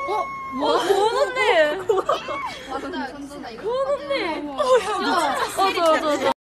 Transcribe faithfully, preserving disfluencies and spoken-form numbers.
어, 고은 언니! 맞다, 선진아 이거. 고은 언니! 어, 야, 어, 저, 저, 저.